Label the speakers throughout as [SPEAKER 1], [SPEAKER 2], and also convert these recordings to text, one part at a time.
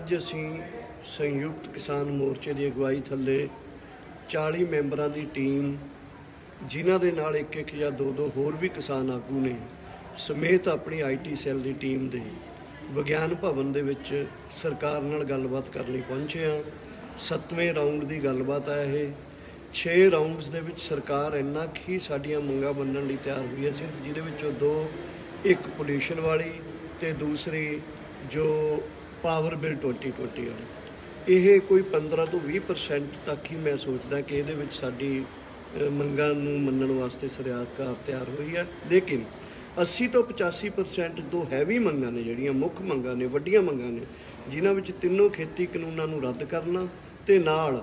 [SPEAKER 1] ਅੱਜ ਅਸੀਂ संयुक्त किसान मोर्चे की अगवाई थले 40 मैंबरां की टीम जिन्हां दे नाल एक या दो होर भी किसान आगू ने समेत अपनी IT सैल की टीम दे विज्ञान भवन दे विच सरकार नाल गलबात करने पहुंचे हाँ। 7वें राउंड की गलबात है ये। 6 राउंड्स दे विच सरकार इन्ना ही साडियां मंगां मनण लई तैयार हुई है, जिहदे विचों 2 एक पोल्यूशन वाली ते दूसरी जो पावर बिल 2020 वाली। ਇਹ कोई 15 ਤੋਂ 20% तक ही मैं सोचदा कि ਇਹਦੇ ਵਿੱਚ ਸਾਡੀ ਮੰਗਾਂ ਨੂੰ ਮੰਨਣ ਵਾਸਤੇ ਸਰਕਾਰ ਤਿਆਰ ਹੋਈ ਹੈ। ਲੇਕਿਨ 80 ਤੋਂ 85% ਦੋ ਹੈਵੀ ਮੰਗਾਂ ਨੇ, ਜਿਹੜੀਆਂ ਮੁੱਖ ਮੰਗਾਂ ਨੇ, ਵੱਡੀਆਂ ਮੰਗਾਂ ਨੇ, ਜਿਨ੍ਹਾਂ ਵਿੱਚ ਤਿੰਨੋਂ ਖੇਤੀ ਕਾਨੂੰਨਾਂ ਨੂੰ ਰੱਦ ਕਰਨਾ ਤੇ ਨਾਲ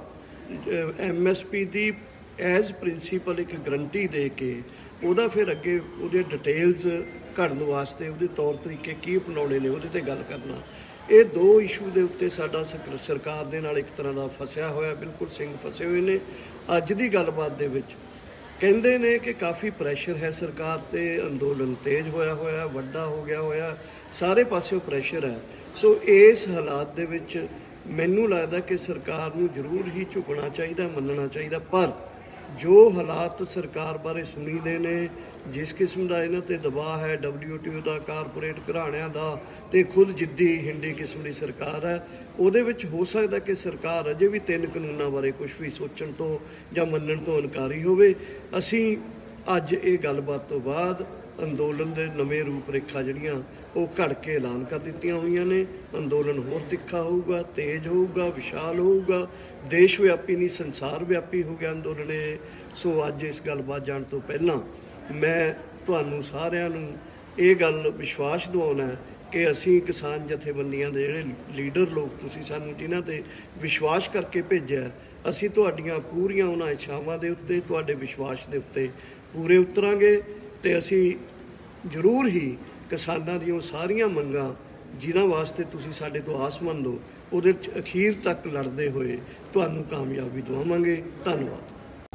[SPEAKER 1] MSP ਦੀ ਐਜ਼ ਪ੍ਰਿੰਸੀਪਲ ਇੱਕ ਗਰੰਟੀ ਦੇ ਕੇ ਉਹਦਾ ਫਿਰ ਅੱਗੇ ਉਹਦੇ ਡਿਟੇਲਸ ਘੜਨ ਵਾਸਤੇ ਉਹਦੇ ਤੌਰ ਤਰੀਕੇ ਕੀ ਅਪਣਾਉਣੇ ਨੇ ਉਹਦੇ 'ਤੇ ਗੱਲ ਕਰਨਾ। ਇਹ 2 ਇਸ਼ੂ ਦੇ ਉੱਤੇ ਸਾਡਾ ਸਰਕਾਰ ਦੇ ਨਾਲ ਇੱਕ ਤਰ੍ਹਾਂ ਦਾ ਫਸਿਆ ਹੋਇਆ, ਬਿਲਕੁਲ ਸਿੰਘ ਫਸੇ ਹੋਏ ਨੇ। ਅੱਜ ਦੀ ਗੱਲਬਾਤ ਦੇ ਵਿੱਚ ਕਹਿੰਦੇ ਨੇ ਕਿ ਕਾਫੀ ਪ੍ਰੈਸ਼ਰ ਹੈ ਸਰਕਾਰ 'ਤੇ, ਅੰਦੋਲਨ ਤੇਜ਼ ਹੋਇਆ ਵੱਡਾ ਹੋ ਗਿਆ ਹੋਇਆ, ਸਾਰੇ ਪਾਸਿਓਂ ਪ੍ਰੈਸ਼ਰ ਹੈ। ਸੋ ਇਸ ਹਾਲਾਤ ਦੇ ਵਿੱਚ ਮੈਨੂੰ ਲੱਗਦਾ ਕਿ ਸਰਕਾਰ ਨੂੰ ਜ਼ਰੂਰ ਹੀ ਝੁਕਣਾ ਚਾਹੀਦਾ, ਮੰਨਣਾ ਚਾਹੀਦਾ। ਪਰ ਜੋ ਹਾਲਾਤ ਸਰਕਾਰ ਬਾਰੇ ਸੁਣੀਦੇ ਨੇ, जिस किस्म का इन्हों पर दबाव है WTO का, कारपोरेट घराणियां का, तो खुद जिद्दी हिंदी किस्म की सरकार है, वो हो सकता कि सरकार अजे भी 3 कानूनों बारे कुछ भी सोचण तो या मनण तो इनकारी होवे। असी अज ये गलबात तो बाद अंदोलन के नवे रूपरेखा जड़ियाँ वो घड़ के ऐलान कर दित्तियां हुई ने। अंदोलन होर तिखा होगा, तेज होगा, विशाल होगा, देश व्यापी नहीं संसार व्यापी हो गया अंदोलन। सो अज इस गलबात जाण तो पहला मैं तुहानू सारिਆਂ ਨੂੰ ਇਹ ਗੱਲ विश्वास दिवाउणा है कि असी किसान जथेबंदियां दे जिहड़े लीडर लोग तुसीं सानू जिन्हां ते विश्वास करके भेजिआ, असी तुहाडीआं पूरीआं उन्हां इच्छावां दे उत्ते, तुहाडे विश्वास दे उत्ते पूरे उतरांगे ते असी जरूर ही किसानां दीआं सारियां मंगां जिन्हां वास्ते तुसीं साडे तो आसमंद हो ਉਹਦੇ अखीर तक लड़दे होए तुहानू कामयाबी दवावांगे। धन्नवाद।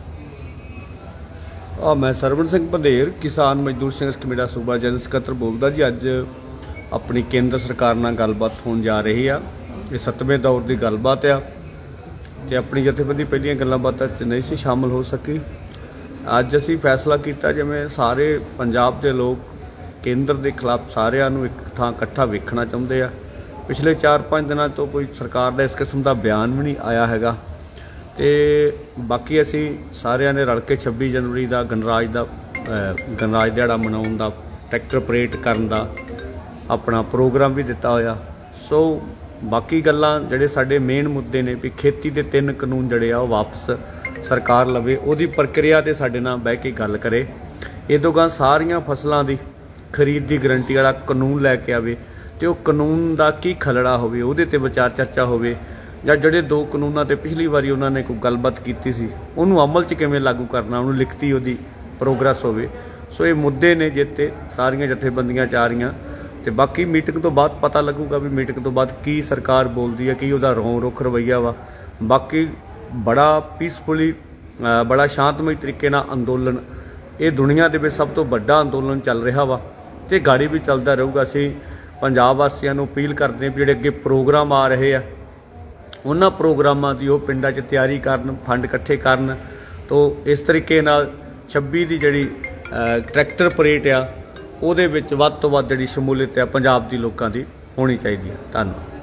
[SPEAKER 2] मैं सरवण सिंह पंधेर किसान मजदूर संघर्ष कमेटी सूबा जनरल सकत्तर बोलदा जी। अज अपनी केंद्र सरकार नाल गलबात होण जा रही आ। ये 7वें दौर की गलबात आ ते अपनी जथेबंदी पहलियां गल्लां बातां च नहीं सी शामिल हो सकी। अज असीं फैसला किया जिवें सारे पंजाब के लोग केंद्र के खिलाफ सारिਆਂ ਨੂੰ एक थां इकट्ठा वेखना चाहुंदे आ। पिछले 4-5 दिनों तो कोई सरकार का इस किस्म का बयान भी नहीं आया हैगा। तो बाकी असी सारिਆਂ ने रल के 26 जनवरी का गणराज दिहाड़ा मनाउण दा, ट्रैक्टर परेड करन दा अपना प्रोग्राम भी दिता होया। सो बाकी गल्लां जिहड़े साडे मेन मुद्दे ने भी खेती के 3 कानून जिहड़े आ वापस सरकार लवे, उहदी प्रक्रिया ते साडे नाल बैठ के गल करे। इदों गां सारियां फसलां दी खरीद की गारंटी वाला कानून लैके आवे तो कानून का की खलड़ा होवे उहदे ते विचार चर्चा होवे, ਜਾਂ ਜਿਹੜੇ 2 ਕਾਨੂੰਨਾਂ ਤੇ ਪਿਛਲੀ ਵਾਰੀ ਉਹਨਾਂ ਨੇ ਕੋਈ ਗੱਲਬਾਤ ਕੀਤੀ ਸੀ ਉਹਨੂੰ ਅਮਲ 'ਚ ਕਿਵੇਂ ਲਾਗੂ ਕਰਨਾ, ਉਹਨੂੰ ਲਿਖਤੀ ਉਹਦੀ ਪ੍ਰੋਗਰੈਸ ਹੋਵੇ। ਸੋ ਇਹ ਮੁੱਦੇ ਨੇ ਜਿੱਤੇ ਸਾਰੀਆਂ ਜਥੇਬੰਦੀਆਂ ਚ ਆ ਰਹੀਆਂ ਤੇ ਬਾਕੀ ਮੀਟਿੰਗ ਤੋਂ ਬਾਅਦ ਪਤਾ ਲੱਗੂਗਾ ਵੀ ਮੀਟਿੰਗ ਤੋਂ ਬਾਅਦ ਕੀ ਸਰਕਾਰ ਬੋਲਦੀ ਹੈ, ਕੀ ਉਹਦਾ ਰੁਖ ਰਵੱਈਆ ਵਾ। ਬਾਕੀ ਬੜਾ ਪੀਸਫੁਲੀ, ਬੜਾ ਸ਼ਾਂਤਮਈ ਤਰੀਕੇ ਨਾਲ ਅੰਦੋਲਨ, ਇਹ ਦੁਨੀਆ ਦੇ ਵਿੱਚ ਸਭ ਤੋਂ ਵੱਡਾ ਅੰਦੋਲਨ ਚੱਲ ਰਿਹਾ ਵਾ ਤੇ ਗਾੜੀ ਵੀ ਚੱਲਦਾ ਰਹੂਗਾ। ਅਸੀਂ ਪੰਜਾਬ ਵਾਸੀਆਂ ਨੂੰ ਅਪੀਲ ਕਰਦੇ ਹਾਂ ਵੀ ਜਿਹੜੇ ਅੱਗੇ ਪ੍ਰੋਗਰਾਮ ਆ ਰਹੇ ਆ उन्होंने प्रोग्रामां की वो पिंडा च तैयारी करन, फंड इकट्ठे करन। तो इस तरीके नाल 26 की जिहड़ी ट्रैक्टर परेड आ उहदे विच वध तो वध जिहड़ी शमूलियत आ पंजाब दी लोकां दी होनी चाहिए। धन्नवाद।